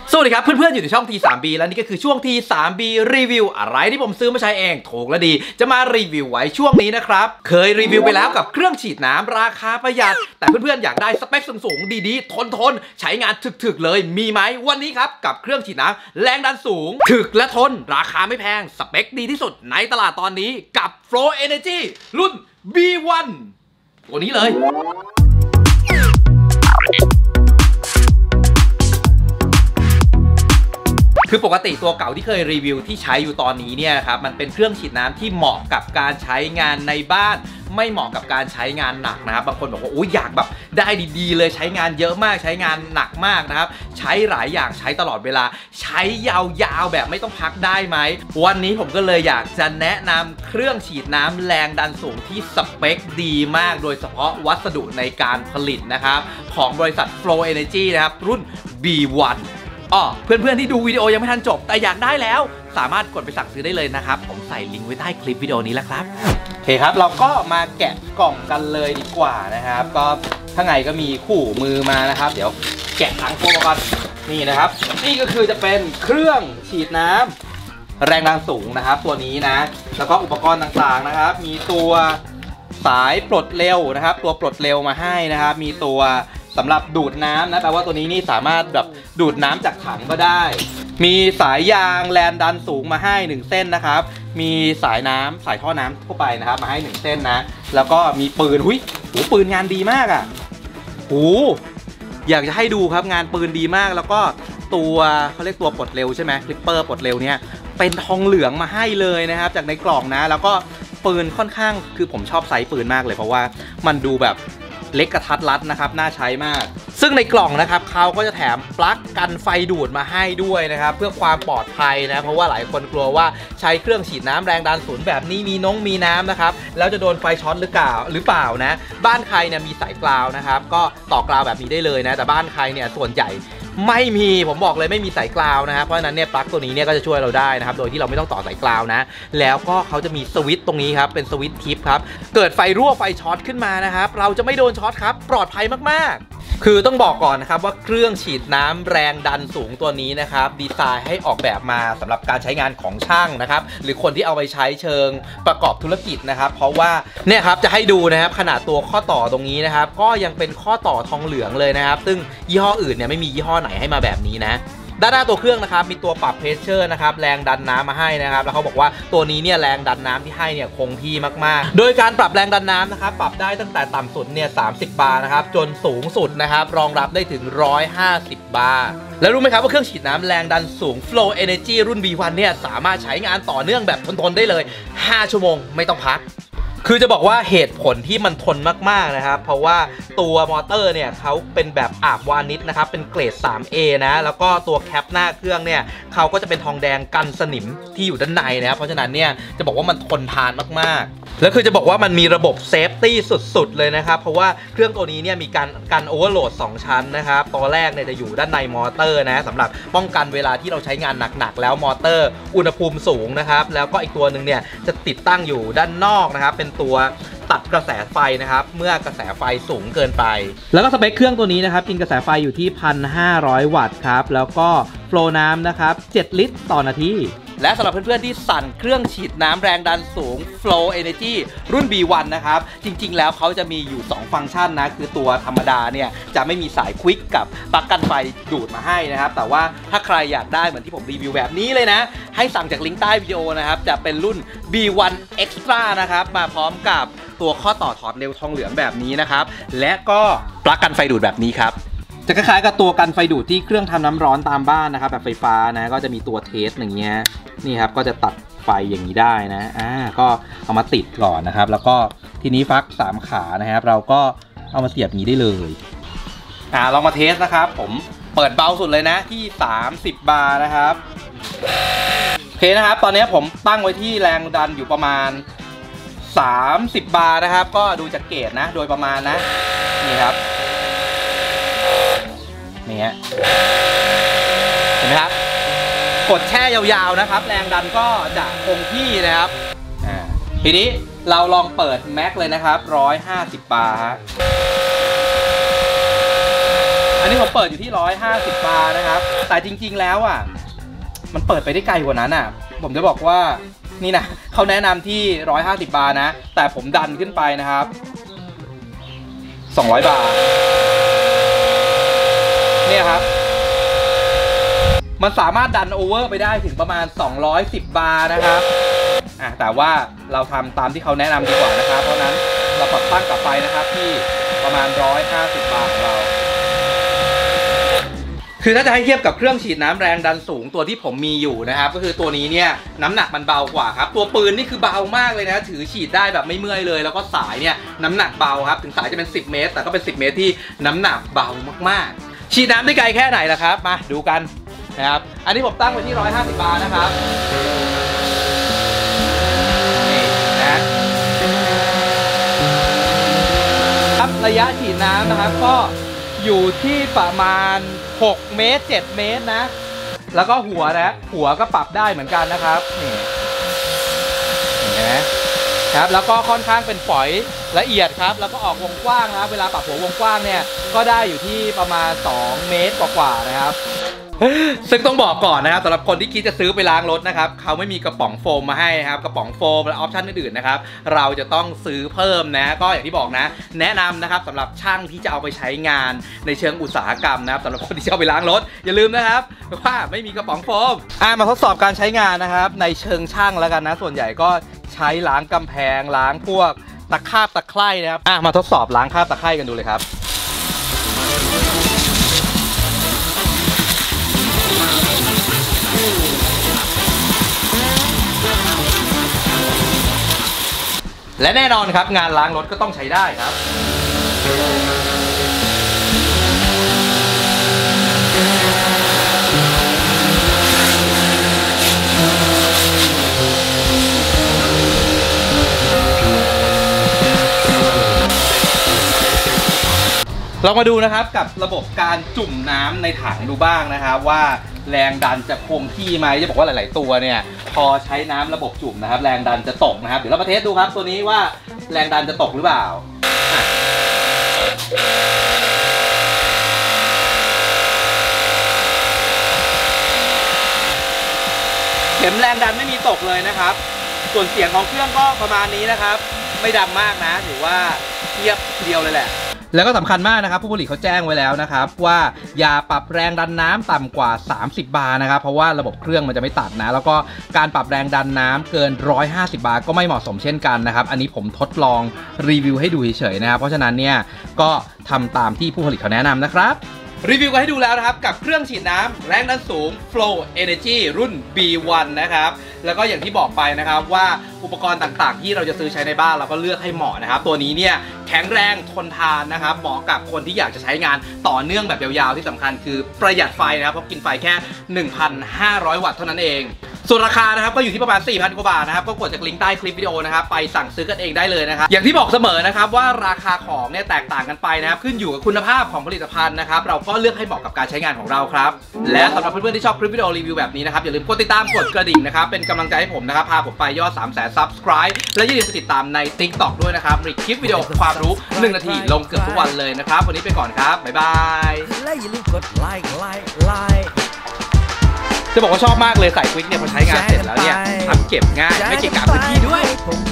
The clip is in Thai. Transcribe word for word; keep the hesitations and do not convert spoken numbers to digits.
สวัสดีครับเพื่อนๆอยู่ในช่อง ที ทรี บี แล้วนี่ก็คือช่วง ที ทรี บี รีวิวอะไรที่ผมซื้อมาใช้เองถูกและดีจะมารีวิวไว้ช่วงนี้นะครับเคยรีวิวไปแล้วกับเครื่องฉีดน้ำราคาประหยัดแต่เพื่อนๆอยากได้สเปคสูงๆดีๆทนๆใช้งานถึกๆเลยมีไหมวันนี้ครับกับเครื่องฉีดน้ำแรงดันสูงถึกและทนราคาไม่แพงสเปคดีที่สุดในตลาดตอนนี้กับ Flow Energy รุ่น บี วัน ตัวนี้เลยคือปกติตัวเก่าที่เคยรีวิวที่ใช้อยู่ตอนนี้เนี่ยครับมันเป็นเครื่องฉีดน้ำที่เหมาะกับการใช้งานในบ้านไม่เหมาะกับการใช้งานหนักนะครับบางคนบอกว่าโอ้ยอยากแบบได้ดีๆเลยใช้งานเยอะมากใช้งานหนักมากนะครับใช้หลายอย่างใช้ตลอดเวลาใช้ยาวๆแบบไม่ต้องพักได้ไหมวันนี้ผมก็เลยอยากจะแนะนำเครื่องฉีดน้ำแรงดันสูงที่สเปคดีมากโดยเฉพาะวัสดุในการผลิตนะครับของบริษัท Flow Energy นะครับรุ่น บี วันอ๋อเพื่อนๆที่ดูวิดีโอยังไม่ทันจบแต่อยากได้แล้วสามารถกดไปสั่งซื้อได้เลยนะครับผมใส่ลิงก์ไว้ใต้คลิปวิดีโอนี้แล้วครับโอเคครับเราก็มาแกะกล่องกันเลยดีกว่านะครับก็ข้างในก็มีคู่มือมานะครับเดี๋ยวแกะหลังโฟมก่อนนี่นะครับนี่ก็คือจะเป็นเครื่องฉีดน้ำแรงดันสูงนะครับตัวนี้นะแล้วก็อุปกรณ์ต่างๆนะครับมีตัวสายปลดเร็วนะครับตัวปลดเร็วมาให้นะครับมีตัวสำหรับดูดน้ำนะแปลว่าตัวนี้นี่สามารถแบบดูดน้ำจากถังก็ได้มีสายยางแรงดันสูงมาให้หนึ่งเส้นนะครับมีสายน้ำสายท่อน้ำทั่วไปนะครับมาให้หนึ่งเส้นนะแล้วก็มีปืนหุ้ยโหปืนงานดีมากอ่ะโหอยากจะให้ดูครับงานปืนดีมากแล้วก็ตัวเขาเรียกตัวปลดเร็วใช่ไหมคลิปเปอร์ปลดเร็วเนี่ยเป็นทองเหลืองมาให้เลยนะครับจากในกล่องนะแล้วก็ปืนค่อนข้างคือผมชอบไซส์ปืนมากเลยเพราะว่ามันดูแบบเล็กกระทัดรัดนะครับน่าใช้มากซึ่งในกล่องนะครับเขาก็จะแถมปลั๊กกันไฟดูดมาให้ด้วยนะครับเพื่อความปลอดภัยนะเพราะว่าหลายคนกลัวว่าใช้เครื่องฉีดน้ำแรงดันสูงแบบนี้มีน้องมีน้ำนะครับแล้วจะโดนไฟช็อตหรือเปล่าหรือเปล่านะบ้านใครเนี่ยมีสายกราวนะครับก็ต่อกราวแบบนี้ได้เลยนะแต่บ้านใครเนี่ยส่วนใหญ่ไม่มีผมบอกเลยไม่มีสายกราวนะครับเพราะฉะนั้นเนี่ยปลั๊กตัวนี้เนี่ยก็จะช่วยเราได้นะครับโดยที่เราไม่ต้องต่อสายกราวนะแล้วก็เขาจะมีสวิตช์ตรงนี้ครับเป็นสวิตช์ทิปครับเกิดไฟรั่วไฟช็อตขึ้นมานะครับเราจะไม่โดนช็อตครับปลอดภัยมากๆคือต้องบอกก่อนนะครับว่าเครื่องฉีดน้ำแรงดันสูงตัวนี้นะครับดีไซน์ให้ออกแบบมาสำหรับการใช้งานของช่างนะครับหรือคนที่เอาไปใช้เชิงประกอบธุรกิจนะครับเพราะว่าเนี่ยครับจะให้ดูนะครับขนาดตัวข้อต่อตรงนี้นะครับก็ยังเป็นข้อต่อทองเหลืองเลยนะครับซึ่งยี่ห้ออื่นเนี่ยไม่มียี่ห้อไหนให้มาแบบนี้นะด้านหน้าตัวเครื่องนะครับมีตัวปรับเพรสเชอร์นะครับแรงดันน้ำมาให้นะครับแล้วเขาบอกว่าตัวนี้เนี่ยแรงดันน้ำที่ให้เนี่ยคงที่มากๆโดยการปรับแรงดันน้ำนะครับปรับได้ตั้งแต่ต่ำสุดเนี่ยสามสิบบาร์นะครับจนสูงสุดนะครับรองรับได้ถึงหนึ่งร้อยห้าสิบบาร์แล้วรู้ไหมครับว่าเครื่องฉีดน้ำแรงดันสูง Flow Energy รุ่น บี วัน เนี่ยสามารถใช้งานต่อเนื่องแบบทนๆได้เลยห้าชั่วโมงไม่ต้องพักคือจะบอกว่าเหตุผลที่มันทนมากๆนะครับเพราะว่าตัวมอเตอร์เนี่ยเขาเป็นแบบอาบวานิชนะครับเป็นเกรด ทรี เอ นะแล้วก็ตัวแคปหน้าเครื่องเนี่ยเขาก็จะเป็นทองแดงกันสนิมที่อยู่ด้านในนะครับเพราะฉะนั้นเนี่ยจะบอกว่ามันทนทานมากๆแล้วคือจะบอกว่ามันมีระบบเซฟตี้สุดๆเลยนะครับเพราะว่าเครื่องตัวนี้เนี่ยมีการกันโอเวอร์โหลดสองชั้นนะครับตัวแรกเนี่ยจะอยู่ด้านในมอเตอร์นะสำหรับป้องกันเวลาที่เราใช้งานหนักๆแล้วมอเตอร์อุณหภูมิสูงนะครับแล้วก็อีกตัวหนึ่งเนี่ยจะติดตั้งอยู่ด้านนอกนะครับเป็นตัวตัดกระแสไฟนะครับเมื่อกระแสไฟสูงเกินไปแล้วก็สเปคเครื่องตัวนี้นะครับกินกระแสไฟอยู่ที่ หนึ่งพันห้าร้อย วัตต์ครับแล้วก็โฟลว์น้ำนะครับเจ็ดลิตรต่อนาทีและสำหรับเพื่อนๆที่สั่นเครื่องฉีดน้ำแรงดันสูง Flow Energy รุ่น บี วัน นะครับจริงๆแล้วเขาจะมีอยู่สองฟังก์ชันนะคือตัวธรรมดาเนี่ยจะไม่มีสายควิกกับปลั๊กกันไฟดูดมาให้นะครับแต่ว่าถ้าใครอยากได้เหมือนที่ผมรีวิวแบบนี้เลยนะให้สั่งจากลิงก์ใต้วิดีโอนะครับจะเป็นรุ่น บี วัน Extra นะครับมาพร้อมกับตัวข้อต่อถอดเร็วทองเหลืองแบบนี้นะครับและก็ปลั๊กกันไฟดูดแบบนี้ครับจะคล้ายๆกับตัวกันไฟดูดที่เครื่องทำน้ำร้อนตามบ้านนะครับแบบไฟฟ้านะก็จะมีตัวเทสอย่างเงี้ยนี่ครับก็จะตัดไฟอย่างนี้ได้นะอ่าก็เอามาติดก่อนนะครับแล้วก็ทีนี้ฟักสามขานะครับเราก็เอามาเสียบอย่างนี้ได้เลยอ่าลองมาเทสนะครับผมเปิดเบาสุดเลยนะที่สามสิบบาร์นะครับโอเคนะครับตอนนี้ผมตั้งไว้ที่แรงดันอยู่ประมาณสามสิบบาร์นะครับก็ดูจากเกจนะโดยประมาณนะนี่ครับนี่ฮะเห็นไหมครับกดแช่ยาวๆนะครับแรงดันก็จะคงที่นะครับอ่าทีนี้เราลองเปิดแม็กเลยนะครับหนึ่งร้อยห้าสิบบาร์ฮะอันนี้ผมเปิดอยู่ที่หนึ่งร้อยห้าสิบบาร์นะครับแต่จริงๆแล้วอ่ะมันเปิดไปได้ไกลกว่านั้นอ่ะผมจะบอกว่านี่นะเขาแนะนำที่หนึ่งร้อยห้าสิบบาร์นะแต่ผมดันขึ้นไปนะครับสองร้อยบาร์เนี่ยครับมันสามารถดันโอเวอร์ไปได้ถึงประมาณสองร้อยสิบบาร์นะครับอ่ะแต่ว่าเราทำตามที่เขาแนะนำดีกว่านะครับเพราะนั้นเราปรับตั้งกลับไปนะครับที่ประมาณหนึ่งร้อยห้าสิบบาร์ของเราคือถ้าจะให้เทียบกับเครื่องฉีดน้ำแรงดันสูงตัวที่ผมมีอยู่นะครับก็คือตัวนี้เนี่ยน้ำหนักมันเบากว่าครับตัวปืนนี่คือเบามากเลยนะถือฉีดได้แบบไม่เมื่อยเลยแล้วก็สายเนี่ยน้ำหนักเบาครับถึงสายจะเป็นสิบเมตรแต่ก็เป็นสิบเมตรที่น้ำหนักเบามากๆฉีดน้ำได้ไกลแค่ไหนล่ะครับมาดูกันนะครับอันนี้ผมตั้งไว้ที่หนึ่งร้อยห้าสิบบาร์นะครับนี่นะครับระยะฉีดน้ำนะครับก็อยู่ที่ประมาณหกเมตรเจ็ดเมตรนะแล้วก็หัวนะหัวก็ปรับได้เหมือนกันนะครับนี่เห็นไหมครับแล้วก็ค่อนข้างเป็นฝอยละเอียดครับแล้วก็ออกวงกว้างนะครับเวลาปรับหัววงกว้างเนี่ยก็ได้อยู่ที่ประมาณสองเมตรกว่าๆนะครับซึ่งต้องบอกก่อนนะครับสำหรับคนที่คิดจะซื้อไปล้างรถนะครับเขาไม่มีกระป๋องโฟมมาให้ครับกระป๋องโฟมและออปชั่นอื่นๆนะครับเราจะต้องซื้อเพิ่มนะก็อย่างที่บอกนะแนะนำนะครับสำหรับช่างที่จะเอาไปใช้งานในเชิงอุตสาหกรรมนะครับสำหรับคนที่จะเอาไปล้างรถอย่าลืมนะครับว่าไม่มีกระป๋องโฟมอ่ะมาทดสอบการใช้งานนะครับในเชิงช่างแล้วกันนะส่วนใหญ่ก็ใช้ล้างกำแพงล้างพวกตะคราบตะไคร่นะครับอ่ะมาทดสอบล้างคราบตะไคร่กันดูเลยครับและแน่นอนครับงานล้างรถก็ต้องใช้ได้ครับเรามาดูนะครับกับระบบการจุ่มน้ำในถังดูบ้างนะครับว่าแรงดันจะคงที่ไหมจะบอกว่าหลายๆตัวเนี่ยพอใช้น้ำระบบจุ่มนะครับแรงดันจะตกนะครับเดี๋ยวเรามาเทสดูครับตัวนี้ว่าแรงดันจะตกหรือเปล่าเข็มแรงดันไม่มีตกเลยนะครับส่วนเสียงของเครื่องก็ประมาณนี้นะครับไม่ดังมากนะถือว่าเทียบเดียวเลยแหละแล้วก็สำคัญมากนะครับผู้ผลิตเขาแจ้งไว้แล้วนะครับว่าอย่าปรับแรงดันน้ำต่ำกว่าสามสิบบาร์นะครับเพราะว่าระบบเครื่องมันจะไม่ตัดนะแล้วก็การปรับแรงดันน้ำเกินหนึ่งร้อยห้าสิบบาร์ก็ไม่เหมาะสมเช่นกันนะครับอันนี้ผมทดลองรีวิวให้ดูเฉยๆนะครับเพราะฉะนั้นเนี่ยก็ทำตามที่ผู้ผลิตเขาแนะนำนะครับรีวิวกันให้ดูแล้วนะครับกับเครื่องฉีดน้ำแรงดันสูง Flow Energy รุ่น บี วัน นะครับแล้วก็อย่างที่บอกไปนะครับว่าอุปกรณ์ต่างๆที่เราจะซื้อใช้ในบ้านเราก็เลือกให้เหมาะนะครับตัวนี้เนี่ยแข็งแรงทนทานนะครับเหมาะกับคนที่อยากจะใช้งานต่อเนื่องแบบยาวๆที่สำคัญคือประหยัดไฟนะครับเพราะกินไฟแค่ หนึ่งพันห้าร้อย วัตต์เท่านั้นเองส่วนราคานะครับก็อยู่ที่ประมาณ สี่พัน กว่าบาทนะครับก็กดจากลิงก์ใต้คลิปวิดีโอนะครับไปสั่งซื้อกันเองได้เลยนะครับอย่างที่บอกเสมอนะครับว่าราคาของเนี่ยแตกต่างกันไปนะครับขึ้นอยู่กับคุณภาพของผลิตภัณฑ์นะครับเราก็เลือกให้เหมาะกับการใช้งานของเราครับและสำหรับเพื่อนๆที่ชอบคลิปวิดีโอรีวิวแบบนี้นะครับอย่าลืมกดติดตามกดกระดิ่งนะครับเป็นกำลังใจให้ผมนะครับพาผมไปยอด สามแสน ซับสไครบ์ และอย่าลืมติดตามใน ติ๊กต็อก ด้วยนะครับมีคลิปวิดีโอความรู้หนึ่งนาทีลงเกือบทุกวันเลยนะครับวันนี้ไปก่อนครับบ๊ายบายและอย่าลืมกดไลค์ไลค์ไลค์จะบอกว่าชอบมากเลยใส่ควิกเนี่ยพอใช้งานเสร็จแล้วเนี่ยทำเก็บง่ายไม่เก็บกะพื้นที่ด้วย